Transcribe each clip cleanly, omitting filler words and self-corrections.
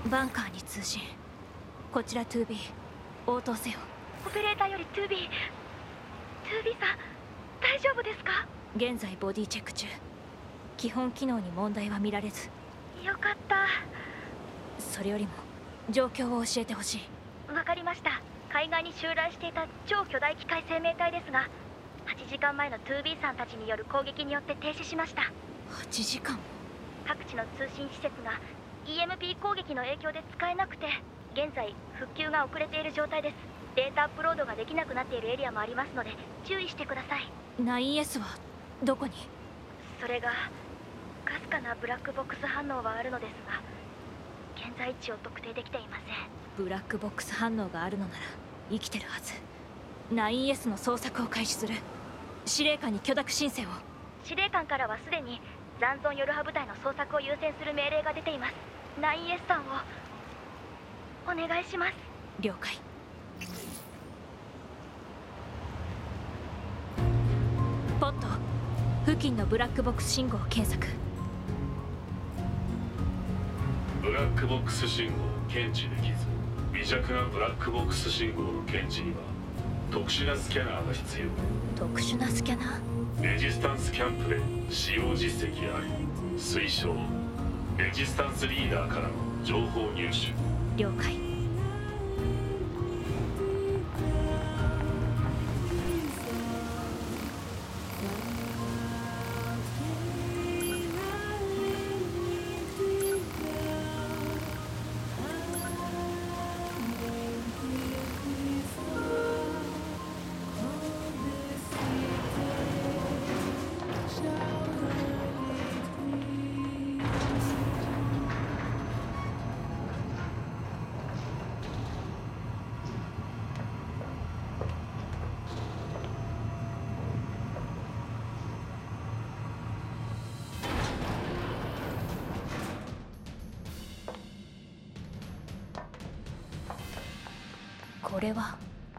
バンカーに通信。こちら 2B 応答せよ。 オペレーターより 2B さん大丈夫ですか？ 現在ボディチェック中。基本機能に問題は見られず。 よかった。 それよりも状況を教えてほしい。 わかりました。海岸に襲来していた超巨大機械生命体ですが、8時間前の 2B さんたちによる攻撃によって停止しました。 8時間も。 各地の通信施設が EMP 攻撃の影響で使えなくて、現在復旧が遅れている状態です。データアップロードができなくなっているエリアもありますので注意してください。 9S はどこに？ それがかすかなブラックボックス反応はあるのですが、現在地を特定できていません。 ブラックボックス反応があるのなら生きてるはず。 9S の捜索を開始する。司令官に許諾申請を。 司令官からはすでに残存ヨルハ部隊の捜索を優先する命令が出ています。 9S さんをお願いします。 了解。ポット付近のブラックボックス信号を検索。 ブラックボックス信号を検知できず、微弱なブラックボックス信号の検知には特殊なスキャナーが必要。 特殊なスキャナー？ レジスタンスキャンプで使用実績あり。推奨。レジスタンスリーダーからの情報入手。 了解。これは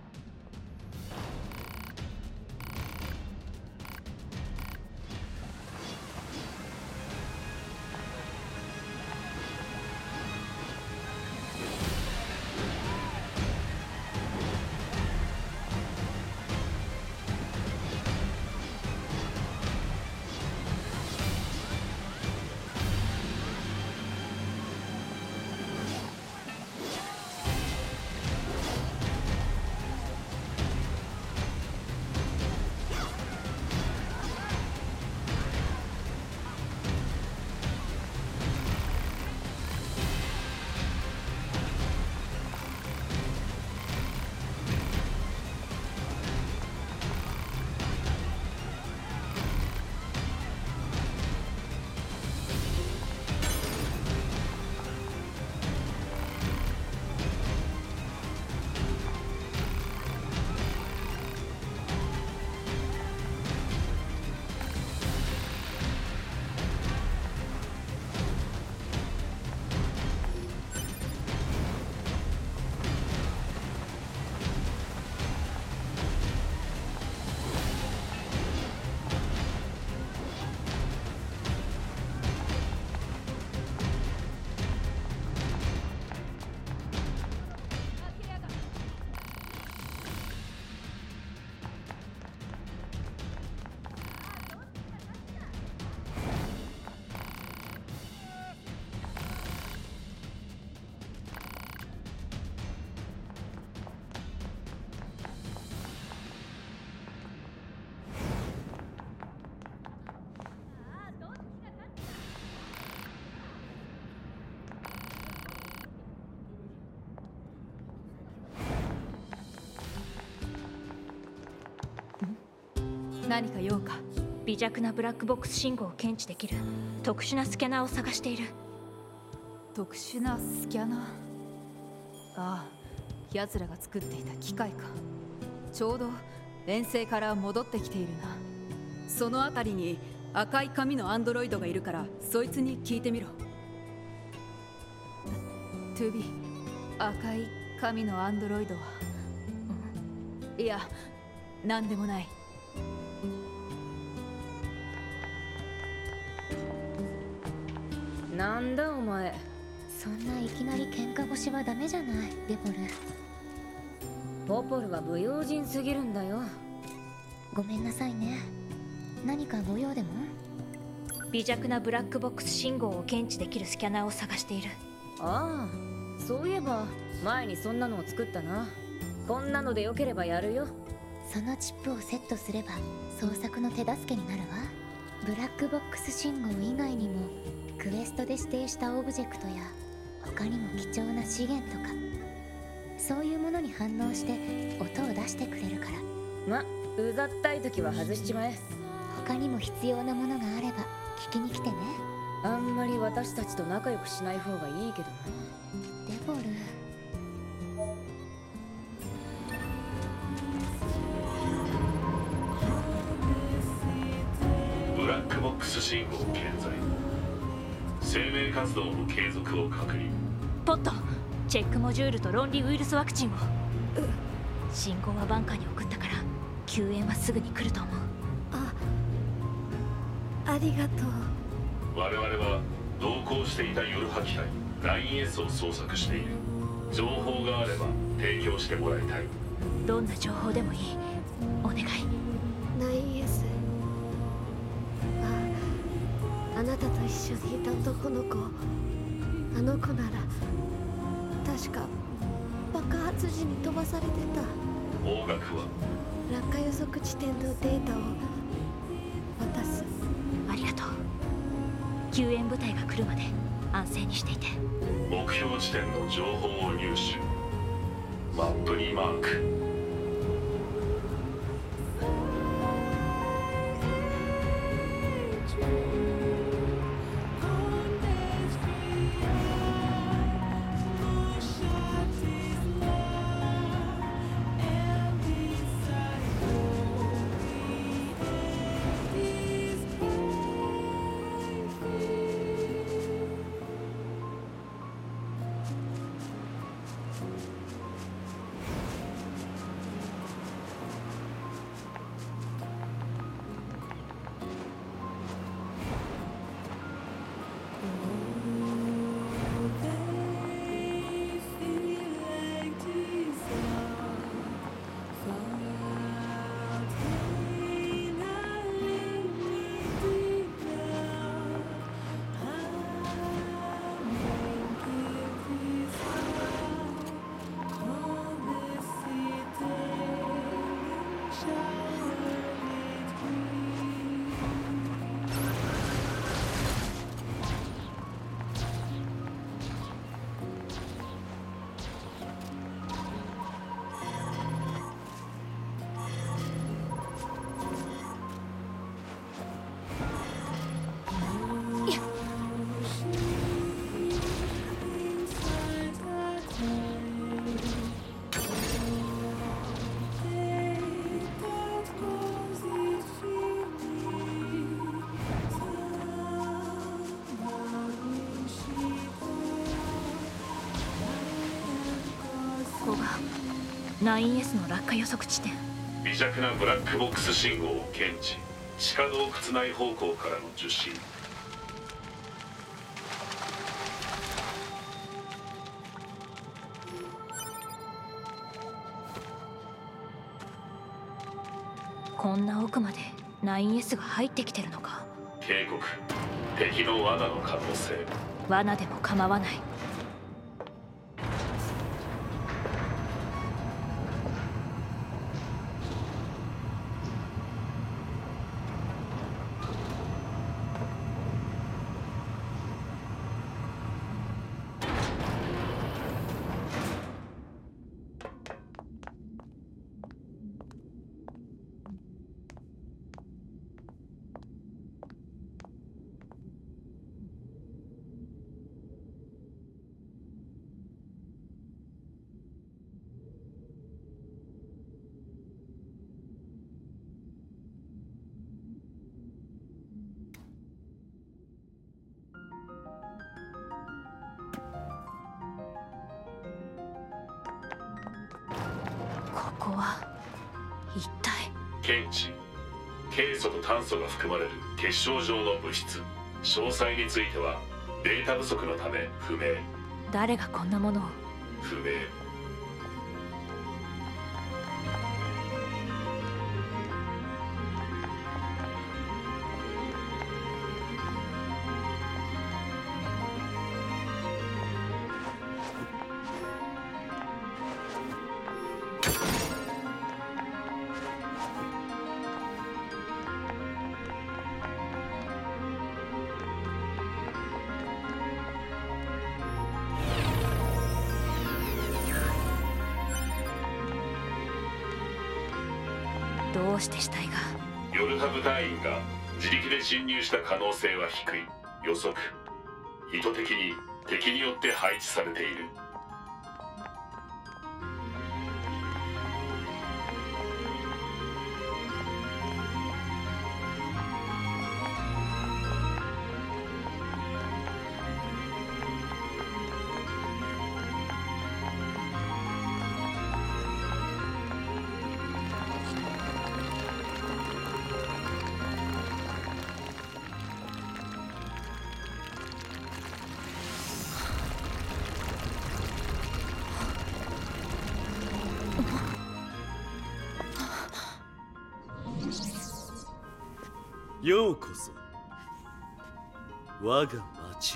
何か用か？ 微弱なブラックボックス信号を検知できる特殊なスキャナーを探している。 特殊なスキャナー？ああ、奴らが作っていた機械か。ちょうど遠征から戻ってきているな。その辺りに赤い髪のアンドロイドがいるから、そいつに聞いてみろ。2B、赤い髪のアンドロイドは、いや、何でもない。 なんだお前、 そんないきなり喧嘩腰はダメじゃないデボル。 ポポルは不用心すぎるんだよ。 ごめんなさいね。何かご用でも？ 微弱なブラックボックス信号を検知できるスキャナーを探している。ああ、そういえば前にそんなのを作ったな。こんなのでよければやるよ。 そのチップをセットすれば捜索の手助けになるわ。ブラックボックス信号以外にもクエストで指定したオブジェクトや他にも貴重な資源とか、そういうものに反応して音を出してくれるから。 ま、うざったい時は外しちまえ。 他にも必要なものがあれば聞きに来てね。 あんまり私たちと仲良くしない方がいいけどな。 デボル。 ブラックボックス信号健在。生命活動の継続を確認。 ポット、チェックモジュールと論理ウイルスワクチンを。信号はバンカーに送ったから救援はすぐに来ると思う。 ありがとう。 我々は同行していた夜波機体 9S を捜索している。情報があれば提供してもらいたい。 どんな情報でもいい。お願い。 9S。あなたと一緒にいた男の子。あの子なら確か爆発時に飛ばされてた。 方角は落下予測地点のデータを渡す。 ありがとう。救援部隊が来るまで安静にしていて。 目標地点の情報を入手。マップにマーク。 ここが 9S の落下予測地点。 微弱なブラックボックス信号を検知。地下洞窟内方向からの受信。 こんな奥まで 9S が入ってきてるのか。 警告。敵の罠の可能性。 罠でも構わない。ここは一体。 検知。ケイ素と炭素が含まれる結晶状の物質。詳細についてはデータ不足のため不明。 誰がこんなものを。 不明。 どうして死体が。 ヨルハブ隊員が自力で侵入した可能性は低い。予測。意図的に敵によって配置されている。 ようこそ我が町へ。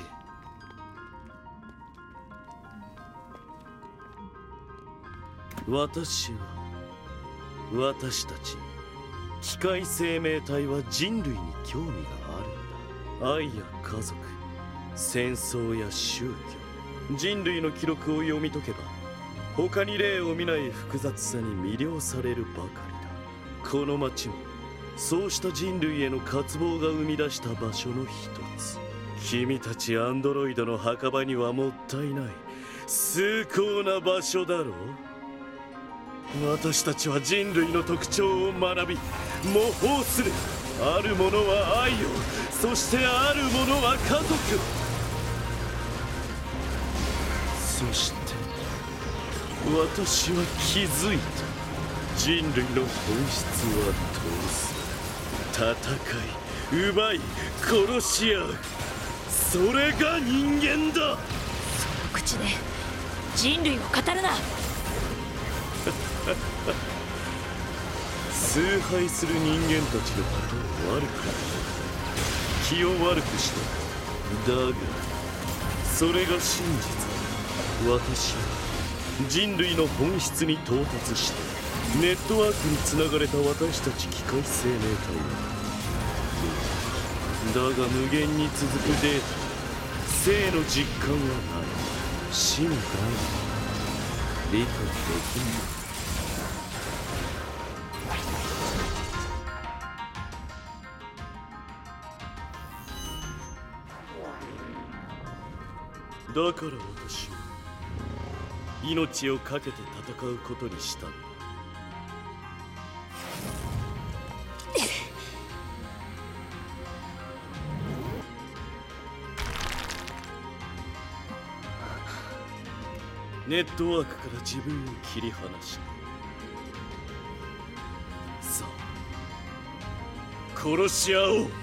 私たち機械生命体は人類に興味があるんだ。愛や家族、戦争や宗教、人類の記録を読み解けば他に例を見ない複雑さに魅了されるばかりだ。この町もそうした人類への渇望が生み出した場所の一つ。君たちアンドロイドの墓場にはもったいない崇高な場所だろう。私たちは人類の特徴を学び模倣する。あるものは愛を、そしてあるものは家族。そして私は気づいた。人類の本質は闘争、戦い、奪い、殺し合う。それが人間だ。 その口で人類を語るな。 崇拝する人間たちのことを悪くない、気を悪くした。だがそれが真実。私は人類の本質に到達してネットワークにつながれた私たち機械生命体だが無限に続くデータ、生の実感はない。死もない。理解できない。だから私は命を懸けて戦うことにしたんだ。ネットワークから自分を切り離して、さあ殺し合おう。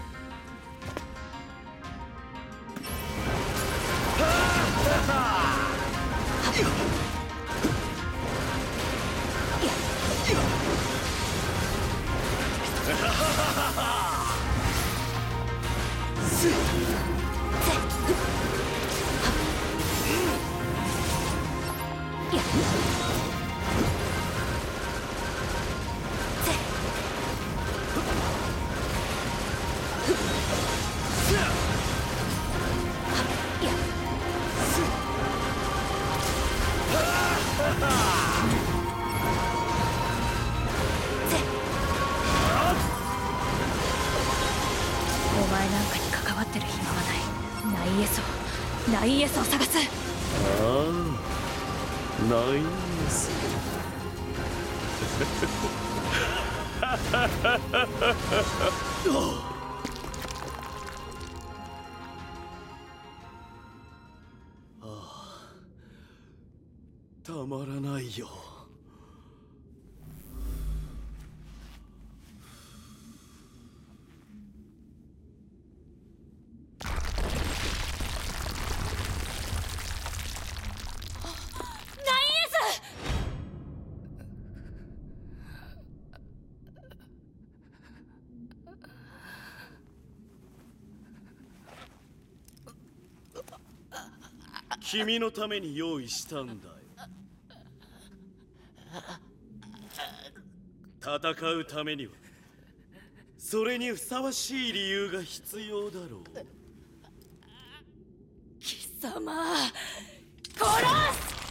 お前なんかに関わってる暇はない。ナイエソを探す。 ああ、ナイス。ああ、たまらないよ。 君のために用意したんだよ。戦うためにはそれにふさわしい理由が必要だろう。 貴様殺す。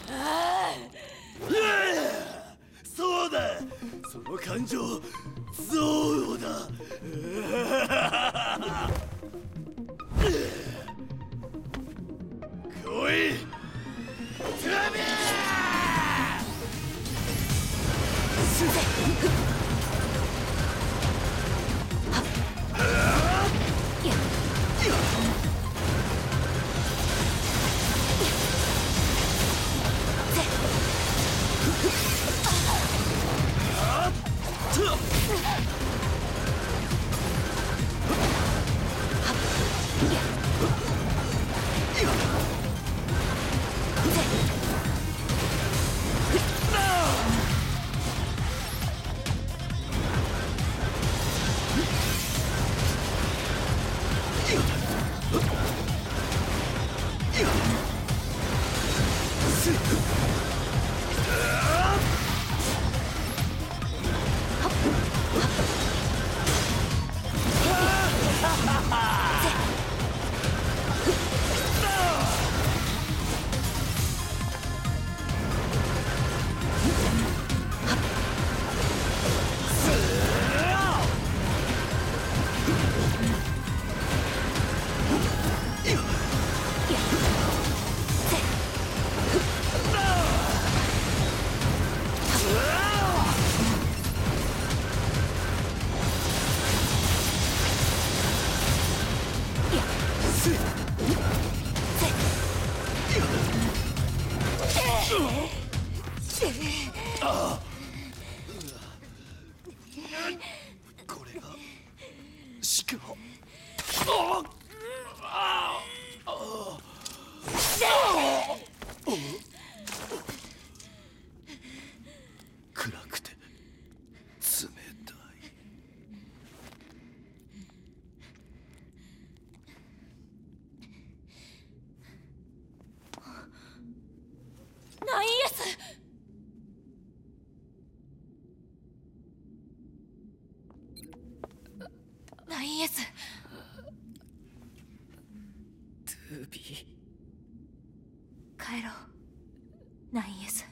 そうだ、その感情憎悪だ。来いトビこれがしかも暗くて冷たい。 ナインエス。ナインエス。 トゥービー、 帰ろうナインエス。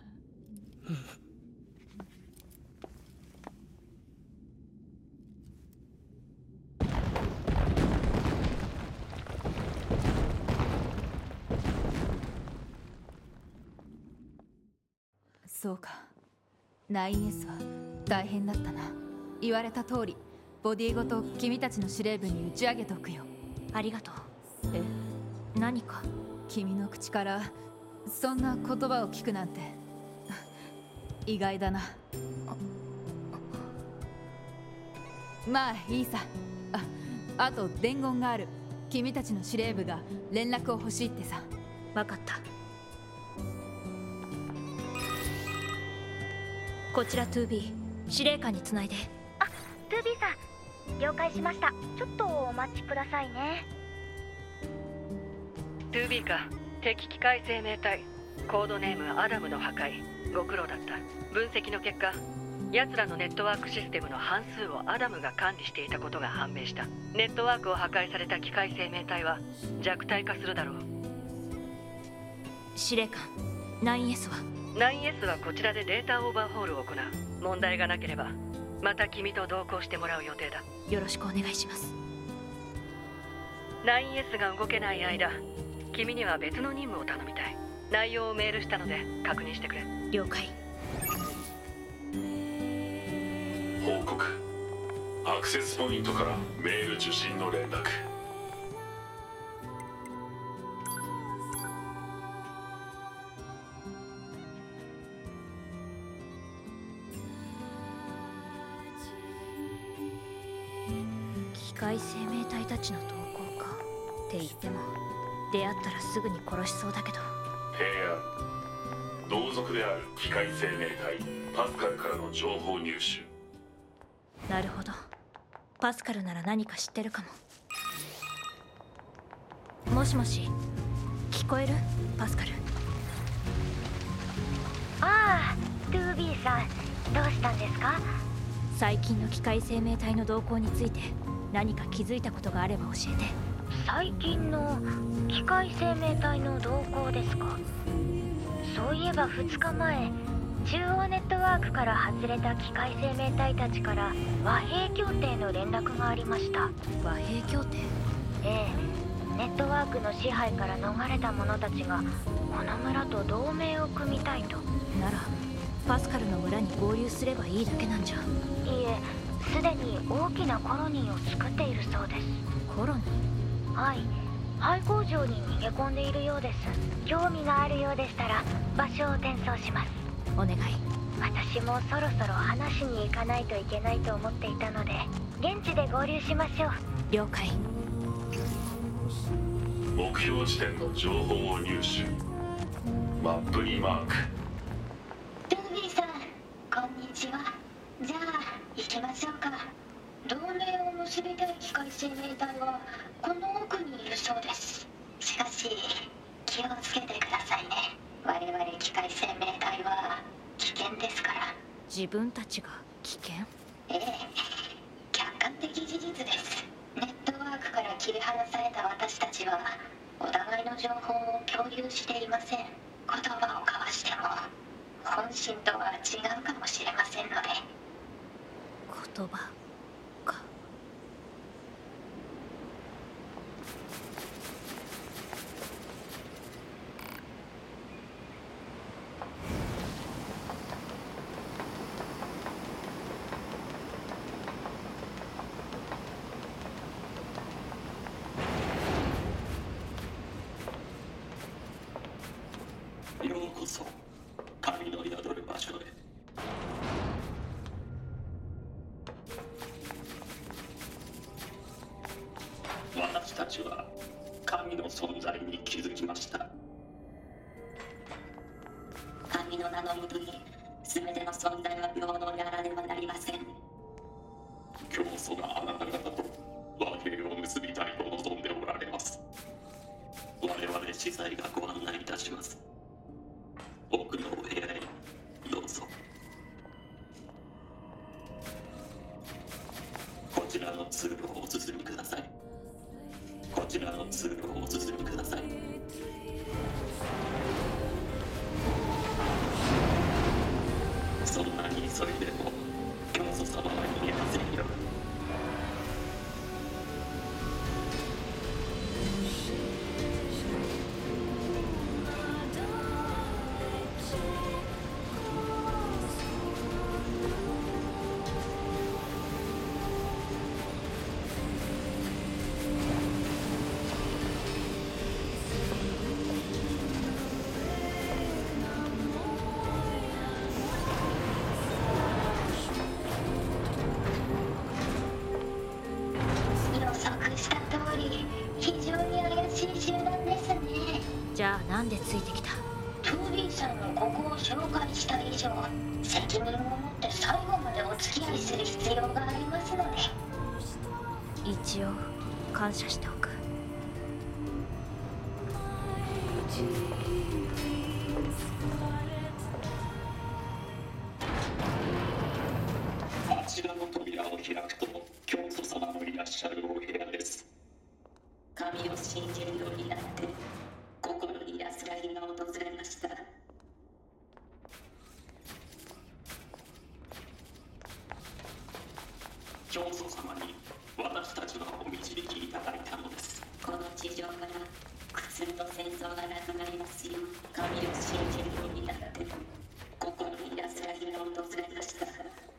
そうか、ナイン S は大変だったな。言われた通りボディごと君たちの司令部に打ち上げておくよ。 ありがとう。 え、 何か？ 君の口からそんな言葉を聞くなんて意外だな。まあいいさ。あと伝言がある。君たちの司令部が連絡を欲しいってさ。 分かった。こちら 2B、 司令官につないで。 あ、2B さん、了解しました。ちょっとお待ちくださいね。 2B か、敵機械生命体、コードネームアダムの破壊、ご苦労だった。分析の結果、奴らのネットワークシステムの半数をアダムが管理していたことが判明した。ネットワークを破壊された機械生命体は弱体化するだろう。 司令官、 9S は？ 9S はこちらでデータオーバーホールを行う。問題がなければまた君と同行してもらう予定だ。 よろしくお願いします。 9S が動けない間、君には別の任務を頼みたい。内容をメールしたので確認してくれ。 了解。 報告。アクセスポイントからメール受信の連絡。 機械生命体たちの投稿かって言っても、出会ったらすぐに殺しそうだけど。 平安、同族である機械生命体パスカルからの情報入手。 なるほど、パスカルなら何か知ってるかも。もしもし、機聞こえる？パスカル。 ああ、2B さん、どうしたんですか？ 最近の機械生命体の動向について何か気づいたことがあれば教えて。 最近の機械生命体の動向ですか？そういえば2日前、中央ネットワークから外れた機械生命体たちから和平協定の連絡がありました。 和平協定？ ええ、ネットワークの支配から逃れた者たちがこの村と同盟を組みたいと。 ならパスカルの村に合流すればいいだけなんじゃ。 いいえ、すでに大きなコロニーを作っているそうです。 コロニー？ はい、廃工場に逃げ込んでいるようです。興味があるようでしたら場所を転送します。 お願い。 私もそろそろ話しに行かないといけないと思っていたので、現地で合流しましょう。 了解。 目標地点の情報を入手。マップにマーク。 ルービーさん、こんにちは。じゃあ行きましょうか。同盟を結びたい機械生命体はこの奥にいるそうです。しかし気をつけてくださいね。我々機械生命体は危険ですから。 自分たちが危険？ ええ、客観的事実です。ネットワークから切り離された私たちはお互いの情報を共有していません。言葉を交わしても本心とは違うかもしれませんので。 言葉か。 ようこそ神の宿る場所へ。私たちは神の存在に気づきました。 神の名のもとに全ての存在は平等であらねばなりません。 教祖があなた方と和平を結びたいと望んでおられます。我々司祭がご案内いたします。奥のお部屋へどうぞ。こちらの通路をお進みください。こちらの通路をお進みください。そんなに急いでも教祖様は逃げませんよ。 じゃあなんでついてきた？ トゥービーさんのここを紹介した以上、責任を持って最後までお付き合いする必要がありますので。 一応感謝しておく。 あちらの扉を開くと教祖様のいらっしゃるお部屋です。 神を信じるようになって心に安らぎが訪れました。 教祖様に私たちはお導きいただいたのです。 この地上から苦痛と戦争がなくなりますよう神を信じるようになって心に安らぎが訪れました。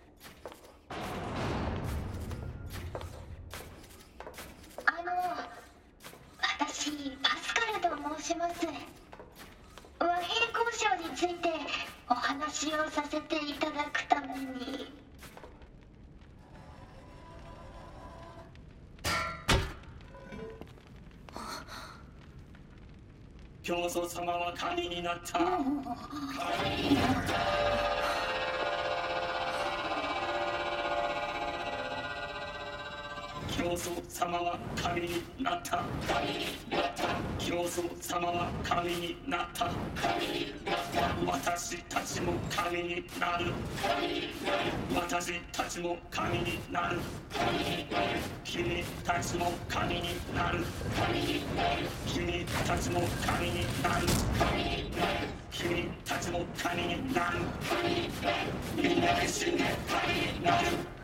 私パスカルと申します。和平交渉についてお話をさせていただくために。 教祖様は神になった。教祖様は神になった。神になった。 教祖様は神になった。私たちも神になる。私たちも神になる。君たちも神になる。君たちも神になる。君たちも神になる。みんなで一緒に神になる。